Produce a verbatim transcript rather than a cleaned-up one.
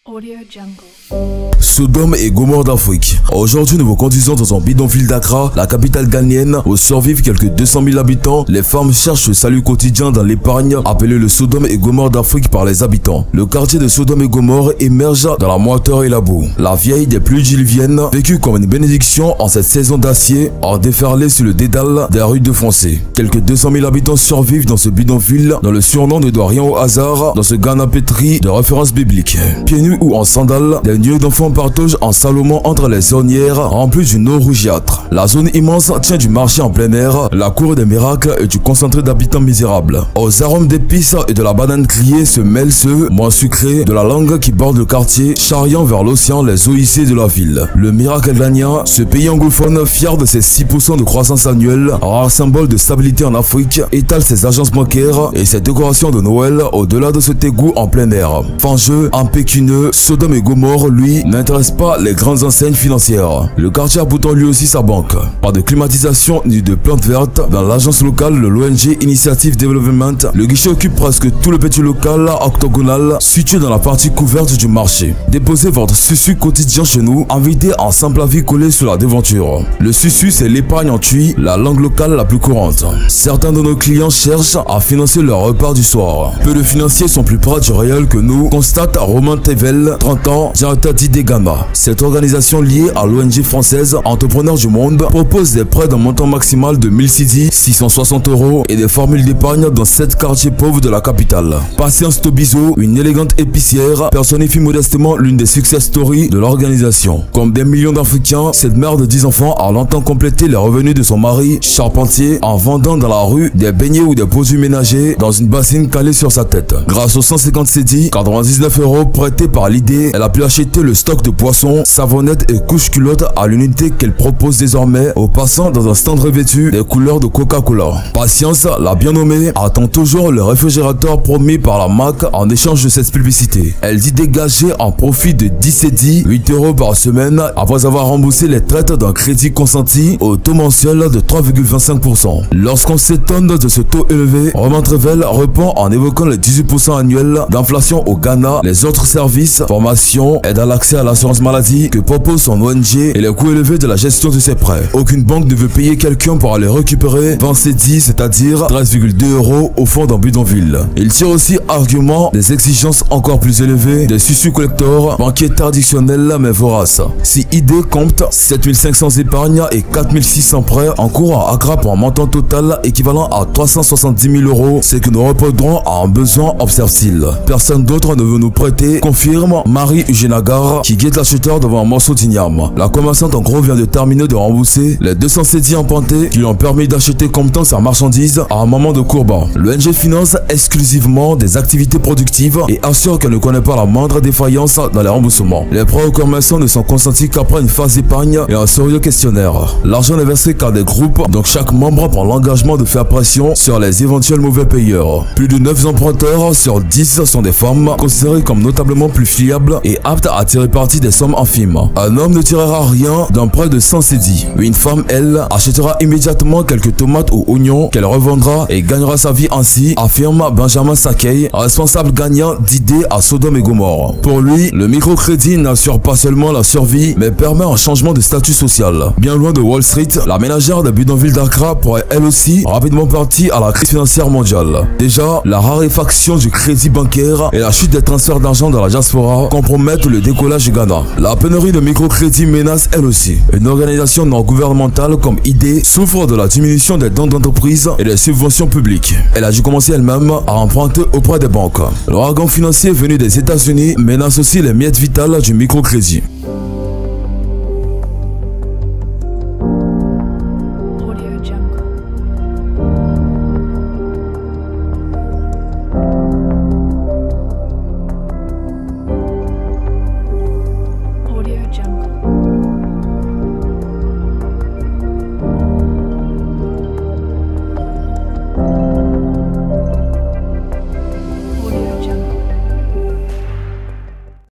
Audio Jungle. Sodome et Gomorrhe d'Afrique. Aujourd'hui, nous vous conduisons dans un bidonville d'Accra, la capitale ghanéenne, où survivent quelques deux cent mille habitants. Les femmes cherchent le salut quotidien dans l'épargne, appelé le Sodome et Gomorrhe d'Afrique par les habitants. Le quartier de Sodome et Gomorrhe émerge dans la moiteur et la boue. La vieille des pluies diluviennes, vécue comme une bénédiction en cette saison d'acier, a déferlé sur le dédale des rues de Foncé. Quelques deux cent mille habitants survivent dans ce bidonville, dont le surnom ne doit rien au hasard, dans ce Ghana pétri de références bibliques. Pieds nus ou en sandales, des nuées d'enfants partagent en Salomon entre les ornières remplies d'une eau rougeâtre. La zone immense tient du marché en plein air, la cour des miracles et du concentré d'habitants misérables. Aux arômes d'épices et de la banane criée se mêlent ceux, moins sucrés, de la langue qui borde le quartier, charriant vers l'océan les eaux hissées de la ville. Le miracle ghanéen, ce pays anglophone fier de ses six pour cent de croissance annuelle, rare symbole de stabilité en Afrique, étale ses agences bancaires et ses décorations de Noël au-delà de ce égout en plein air. Fangeux, impécuneux, Sodome et Gomorrhe, lui, n'intéresse pas les grandes enseignes financières. Le quartier a pourtant lui aussi sa banque. Pas de climatisation ni de plantes vertes. Dans l'agence locale de l'O N G Initiative Development, le guichet occupe presque tout le petit local octogonal situé dans la partie couverte du marché. Déposez votre susu quotidien chez nous, invité en simple avis collé sur la devanture. Le susu, c'est l'épargne en tuy, la langue locale la plus courante. Certains de nos clients cherchent à financer leur repas du soir. Peu de financiers sont plus proches du réel que nous, constate Romain Tevel, trente ans, directeur d'I D Ghana. Cette organisation liée à l'O N G française Entrepreneurs du Monde propose des prêts d'un montant maximal de mille six cent soixante euros et des formules d'épargne dans sept quartiers pauvres de la capitale. Patience Tobizo, une élégante épicière, personnifie modestement l'une des success stories de l'organisation. Comme des millions d'Africains, cette mère de dix enfants a longtemps complété les revenus de son mari, charpentier, en vendant dans la rue des beignets ou des produits ménagers dans une bassine calée sur sa tête. Grâce aux cent cinquante cédis, quatre-vingt-dix-neuf euros prêtés par l'I D, elle a pu acheter le stock de poissons, savonnettes et couches culottes à l'unité qu'elle propose désormais aux passants dans un stand revêtu des couleurs de Coca-Cola. Patience, la bien nommée, attend toujours le réfrigérateur promis par la marque en échange de cette publicité. Elle dit dégager un profit de dix cédis, huit euros par semaine, après avoir remboursé les traites d'un crédit consenti au taux mensuel de trois virgule vingt-cinq pour cent. Lorsqu'on s'étonne de ce taux élevé, Romain Trevel répond en évoquant les dix-huit pour cent annuels d'inflation au Ghana, les autres services, formation, aide à l'accès à l'assurance maladie que propose son O N G et les coûts élevés de la gestion de ses prêts. Aucune banque ne veut payer quelqu'un pour aller récupérer vingt cédis, c'est-à-dire treize virgule deux euros au fond d'un bidonville. Il tire aussi argument des exigences encore plus élevées des susu collecteurs, banquiers traditionnels mais voraces. Si I D compte sept mille cinq cents épargnes et quatre mille six cents prêts en cours à Accra pour un montant total équivalent à trois cent soixante-dix mille euros, c'est que nous répondrons à un besoin, observe-t-il. Personne d'autre ne veut nous prêter, confirme Marie Ugenagar qui guette l'acheteur devant un morceau d'igname. La commerçante en gros vient de terminer de rembourser les deux cents cédis empruntés qui lui ont permis d'acheter comptant sa marchandise à un moment de courban. Le N G finance exclusivement des activités productives et assure qu'elle ne connaît pas la moindre défaillance dans les remboursements. Les prêts aux commerçants ne sont consentis qu'après une phase d'épargne et un sérieux questionnaire. L'argent n'est versé qu'à des groupes, donc chaque membre prend l'engagement de faire pression sur les éventuels mauvais payeurs. Plus de neuf emprunteurs sur dix sont des femmes, considérées comme notablement plus fiables et aptes à tirer parti des sommes infimes. Un homme ne tirera rien d'un prêt de cent cédis. Une femme, elle, achètera immédiatement quelques tomates ou oignons qu'elle revendra et gagnera sa vie ainsi, affirme Benjamin Sakei, responsable gagnant d'I D à Sodome et Gomorrhe. Pour lui, le microcrédit n'assure pas seulement la survie, mais permet un changement de statut social. Bien loin de Wall Street, la ménagère des bidonvilles d'Accra pourrait elle aussi rapidement partir à la crise financière mondiale. Déjà, la raréfaction du crédit bancaire et la chute des transferts d'argent dans la diaspora compromettent le décollage du Ghana. La pénurie de microcrédit menace elle aussi. Une organisation non gouvernementale comme I D souffre de la diminution des dons d'entreprise et des subventions publiques. Elle a dû commencer elle-même à emprunter auprès des banques. L'ouragan financier venu des États-Unis menace aussi les miettes vitales du microcrédit.